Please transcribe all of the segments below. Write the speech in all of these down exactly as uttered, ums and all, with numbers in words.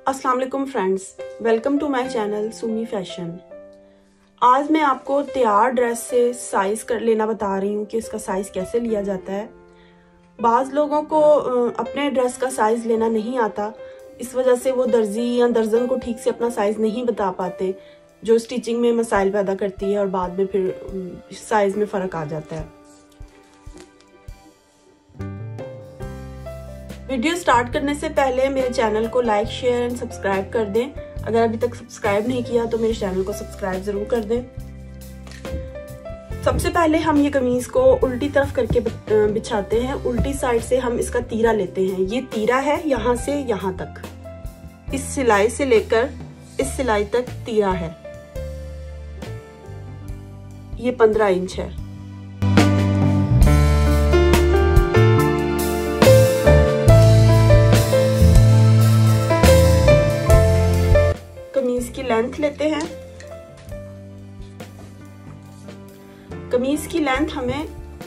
अस्सलाम वालेकुम friends, welcome to my channel Sumi fashion. आज मैं आपको तैयार ड्रेस से साइज कर लेना बता रही हूँ कि इसका साइज कैसे लिया जाता है। बाज़ लोगों को अपने ड्रेस का साइज लेना नहीं आता, इस वजह से वो दर्जी या दर्जन को ठीक से अपना साइज नहीं बता पाते, जो स्टिचिंग में मसाइल पैदा करती है और बाद में फिर साइज में फ़र्क आ जाता है। वीडियो स्टार्ट करने से पहले मेरे चैनल को लाइक शेयर एंड सब्सक्राइब कर दें। अगर अभी तक सब्सक्राइब नहीं किया तो मेरे चैनल को सब्सक्राइब जरूर कर दें। सबसे पहले हम ये कमीज को उल्टी तरफ करके बिछाते हैं। उल्टी साइड से हम इसका तीरा लेते हैं। ये तीरा है यहाँ से यहाँ तक, इस सिलाई से लेकर इस सिलाई तक तीरा है। ये पंद्रह इंच है। कमीज की लेंथ लेते हैं। कमीज की लेंथ हमें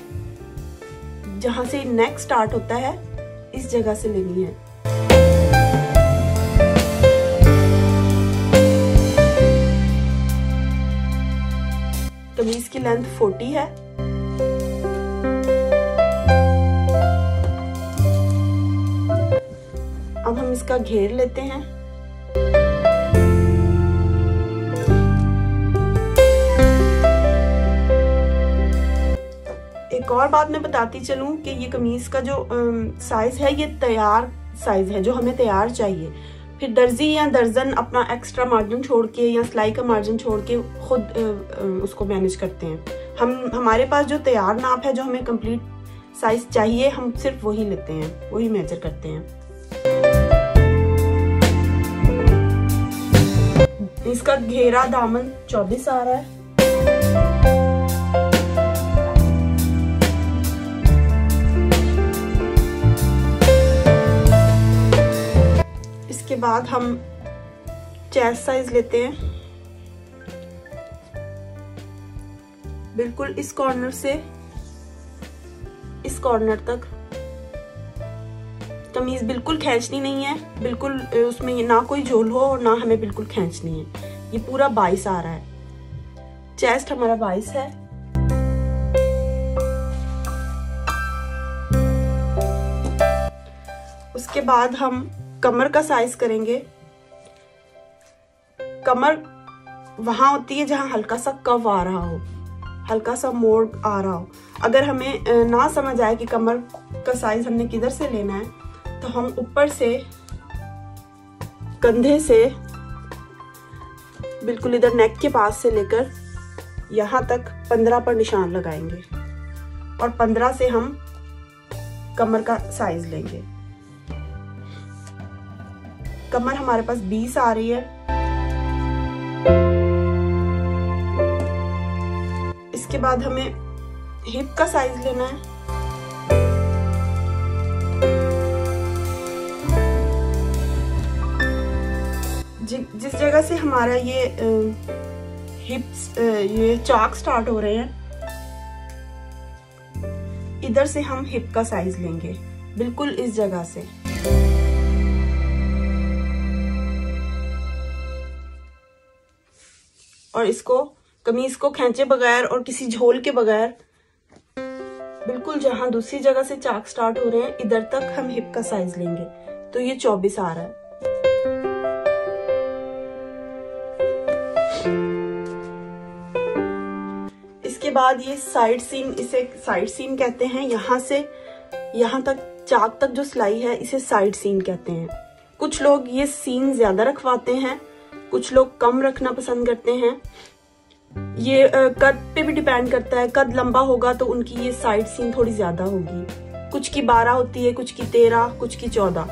जहां से नेक स्टार्ट होता है इस जगह से लेनी है। कमीज की लेंथ चालीस है। अब हम इसका घेर लेते हैं। एक और बात मैं बताती चलूं कि ये कमीज का जो साइज है ये तैयार साइज है, जो हमें तैयार चाहिए। फिर दर्जी या दर्जन अपना एक्स्ट्रा मार्जिन छोड़ के या सिलाई का मार्जिन छोड़ के खुद उसको मैनेज करते हैं। हम हमारे पास जो तैयार नाप है, जो हमें कंप्लीट साइज चाहिए, हम सिर्फ वही लेते हैं, वही मेजर करते हैं। इसका घेरा दामन चौबीस आ रहा है। के बाद हम चेस्ट साइज लेते हैं। बिल्कुल इस कॉर्नर से इस कॉर्नर तक। कमीज बिल्कुल खींचनी नहीं है, बिल्कुल उसमें ना कोई झोल हो और ना हमें बिल्कुल खींचनी है। ये पूरा बाईस आ रहा है। चेस्ट हमारा बाईस है। उसके बाद हम कमर का साइज करेंगे। कमर वहां होती है जहां हल्का सा कव आ रहा हो, हल्का सा मोड़ आ रहा हो। अगर हमें ना समझ आए कि कमर का साइज हमने किधर से लेना है, तो हम ऊपर से कंधे से बिल्कुल इधर नेक के पास से लेकर यहां तक पंद्रह पर निशान लगाएंगे और पंद्रह से हम कमर का साइज लेंगे। कमर हमारे पास बीस आ रही है। इसके बाद हमें हिप का साइज लेना है। जि, जिस जगह से हमारा ये हिप्स ये चाक स्टार्ट हो रहे हैं, इधर से हम हिप का साइज लेंगे, बिल्कुल इस जगह से। और इसको कमीज को खींचे बगैर और किसी झोल के बगैर बिल्कुल जहां दूसरी जगह से चाक स्टार्ट हो रहे हैं इधर तक हम हिप का साइज लेंगे। तो ये चौबीस आ रहा है। इसके बाद ये साइड सीन, इसे साइड सीन कहते हैं। यहां से यहां तक चाक तक जो सिलाई है इसे साइड सीन कहते हैं। कुछ लोग ये सीन ज्यादा रखवाते हैं, कुछ लोग कम रखना पसंद करते हैं। ये आ, कद पे भी डिपेंड करता है। कद लंबा होगा तो उनकी ये साइड सीन थोड़ी ज्यादा होगी। कुछ की बारह होती है, कुछ की तेरह, कुछ की चौदह।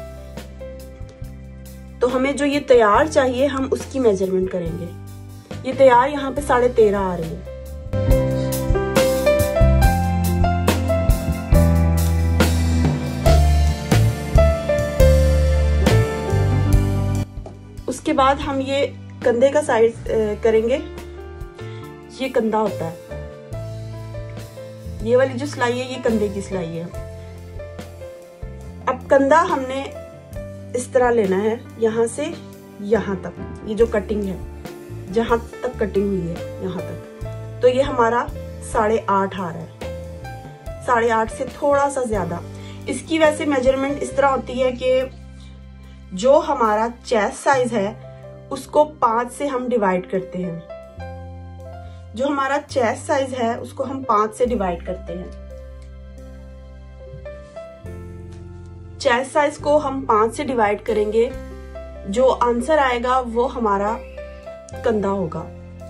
तो हमें जो ये तैयार चाहिए हम उसकी मेजरमेंट करेंगे। ये तैयार यहाँ पे साढ़े तेरह आ रही है। उसके बाद हम ये कंधे का साइज करेंगे। ये कंधा होता है, ये वाली जो सिलाई है ये कंधे की सिलाई है। अब कंधा हमने इस तरह लेना है, यहाँ से यहाँ तक, ये जो कटिंग है जहाँ तक कटिंग हुई है यहाँ तक, तो ये हमारा साढ़े आठ आ रहा है, साढ़े आठ से थोड़ा सा ज्यादा। इसकी वैसे मेजरमेंट इस तरह होती है कि जो हमारा चेस्ट साइज है उसको पांच से हम डिवाइड करते हैं, जो हमारा चेस्ट साइज है उसको हम पांच से डिवाइड करते हैं। चेस्ट साइज को हम पांच से डिवाइड करेंगे, जो आंसर आएगा वो हमारा कंधा होगा।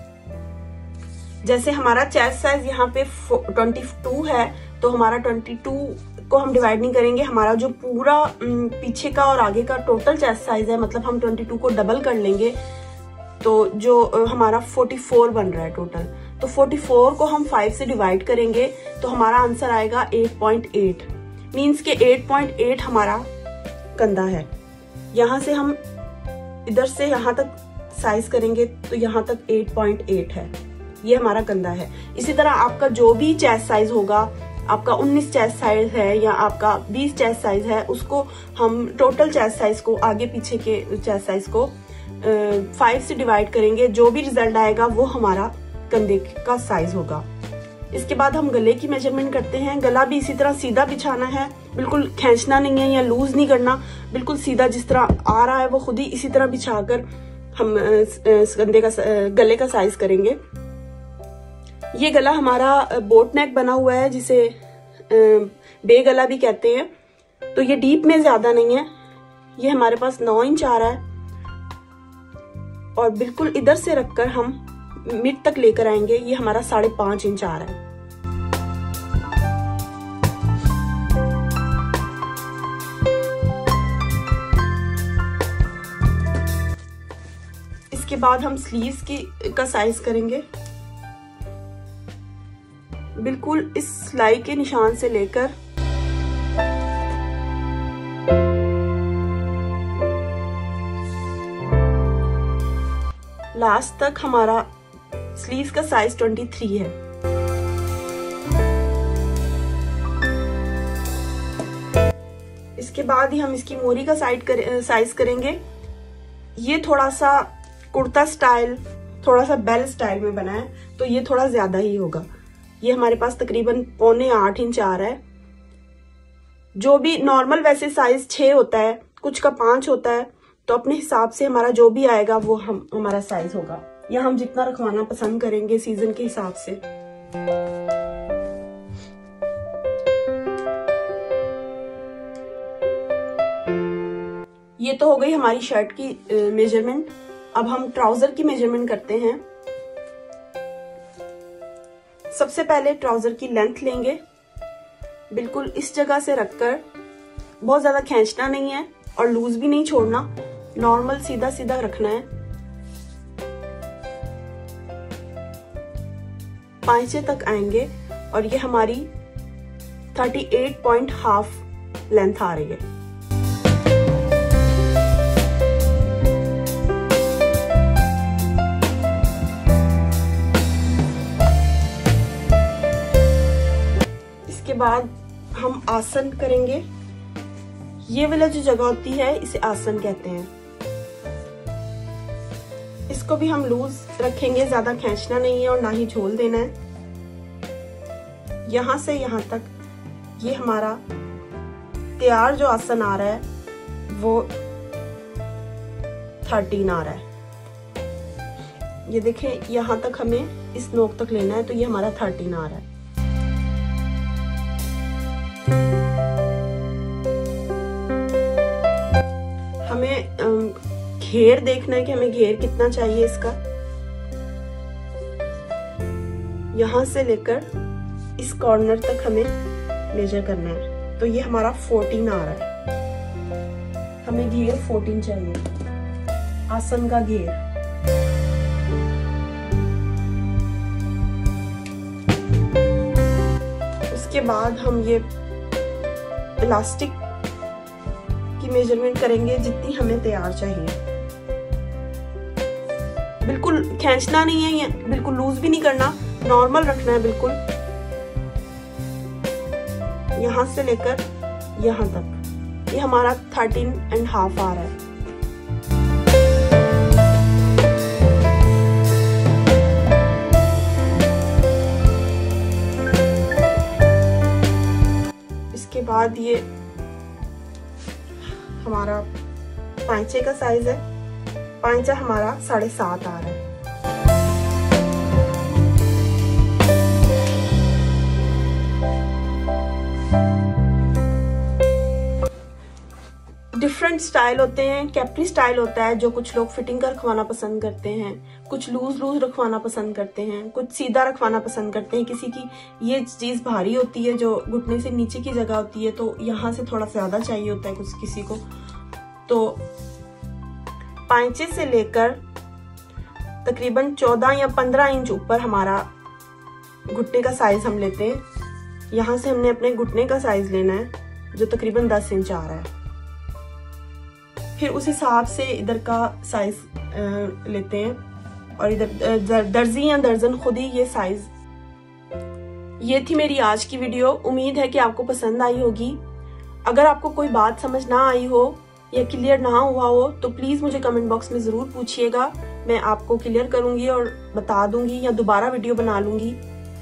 जैसे हमारा चेस्ट साइज यहाँ पे बाईस है, तो हमारा बाईस को हम डिवाइड नहीं करेंगे, हमारा जो पूरा पीछे का और आगे का टोटल चेस्ट साइज है, मतलब हम बाईस को डबल कर लेंगे, तो जो हमारा चौवालीस बन रहा है टोटल, तो चौवालीस को हम पाँच से डिवाइड करेंगे तो हमारा आंसर आएगा आठ पॉइंट आठ, मीन्स के आठ पॉइंट आठ हमारा कंधा है। यहाँ से हम इधर से यहाँ तक साइज करेंगे तो यहाँ तक आठ पॉइंट आठ है, ये हमारा कंधा है। इसी तरह आपका जो भी चेस्ट साइज होगा, आपका उन्नीस चेस्ट साइज है या आपका बीस चेस्ट साइज है, उसको हम टोटल चेस्ट साइज को, आगे पीछे के चेस्ट साइज को फाइव से डिवाइड करेंगे, जो भी रिजल्ट आएगा वो हमारा कंधे का साइज होगा। इसके बाद हम गले की मेजरमेंट करते हैं। गला भी इसी तरह सीधा बिछाना है, बिल्कुल खींचना नहीं है या लूज नहीं करना, बिल्कुल सीधा जिस तरह आ रहा है वो खुद ही इसी तरह बिछाकर हम कंधे का गले का साइज करेंगे। ये गला हमारा बोट नेक बना हुआ है, जिसे बे गला भी कहते हैं, तो ये डीप में ज्यादा नहीं है, ये हमारे पास नौ इंच आ रहा है और बिल्कुल इधर से रखकर हम मिड तक लेकर आएंगे, ये हमारा साढ़े पांच इंच आ रहा है। इसके बाद हम स्लीव्स की का साइज करेंगे, बिल्कुल इस सिलाई के निशान से लेकर लास्ट तक हमारा स्लीव्स का साइज तेईस है। इसके बाद ही हम इसकी मोरी का साइड कर, साइज करेंगे। ये थोड़ा सा कुर्ता स्टाइल, थोड़ा सा बेल स्टाइल में बना है, तो ये थोड़ा ज्यादा ही होगा। ये हमारे पास तकरीबन पौने आठ इंच आ रहा है। जो भी नॉर्मल वैसे साइज छह होता है, कुछ का पांच होता है, तो अपने हिसाब से हमारा जो भी आएगा वो हम हमारा साइज होगा, या हम जितना रखवाना पसंद करेंगे सीजन के हिसाब से। ये तो हो गई हमारी शर्ट की मेजरमेंट। अब हम ट्राउजर की मेजरमेंट करते हैं। सबसे पहले ट्राउजर की लेंथ लेंगे, बिल्कुल इस जगह से रखकर, बहुत ज्यादा खींचना नहीं है और लूज भी नहीं छोड़ना, नॉर्मल सीधा सीधा रखना है। पांचे तक आएंगे और ये हमारी अड़तीस पॉइंट हाफ लेंथ आ रही है। इसके बाद हम आसन करेंगे। ये वाला जो जगह होती है इसे आसन कहते हैं। इसको भी हम लूज रखेंगे, ज्यादा खींचना नहीं है और ना ही झोल देना है। यहां से यहां तक ये हमारा तैयार जो आसन आ रहा है वो थर्टीन आ रहा है। ये देखें, यहां तक हमें इस नोक तक लेना है, तो ये हमारा थर्टीन आ रहा है। हमें घेर देखना है कि हमें घेर कितना चाहिए इसका। यहां से लेकर इस कॉर्नर तक हमें मेजर करना है, तो ये हमारा चौदह आ रहा है। हमें घेर चौदह चाहिए, आसन का घेर। उसके बाद हम ये इलास्टिक की मेजरमेंट करेंगे, जितनी हमें तैयार चाहिए। बिल्कुल खींचना नहीं है, बिल्कुल लूज भी नहीं करना, नॉर्मल रखना है बिल्कुल। यहां से लेकर यहां तक ये हमारा थर्टीन एंड हाफ आ रहा है। बाद ये हमारा पांचे का साइज है, पांचा हमारा साढ़े सात आ रहा है। डिफरेंट स्टाइल होते हैं। कैप्री स्टाइल होता है जो कुछ लोग फिटिंग का रखवाना पसंद करते हैं, कुछ लूज लूज रखवाना पसंद करते हैं, कुछ सीधा रखवाना पसंद करते हैं। किसी की ये चीज भारी होती है जो घुटने से नीचे की जगह होती है, तो यहाँ से थोड़ा ज्यादा चाहिए होता है कुछ किसी को। तो पांचे से लेकर तकरीबन चौदह या पंद्रह इंच ऊपर हमारा घुटने का साइज हम लेते हैं। यहाँ से हमने अपने घुटने का साइज लेना है जो तकरीबन दस इंच आ रहा है। फिर उस हिसाब से इधर का साइज लेते हैं और इधर दर्जी या दर्जन खुद ही ये साइज। ये थी मेरी आज की वीडियो। उम्मीद है कि आपको पसंद आई होगी। अगर आपको कोई बात समझ ना आई हो या क्लियर ना हुआ हो तो प्लीज मुझे कमेंट बॉक्स में जरूर पूछिएगा। मैं आपको क्लियर करूंगी और बता दूंगी या दोबारा वीडियो बना लूंगी।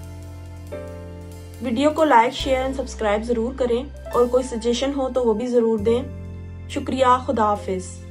वीडियो को लाइक, शेयर एंड सब्सक्राइब जरूर करें और कोई सजेशन हो तो वो भी जरूर दें। शुक्रिया। खुदा हाफिज।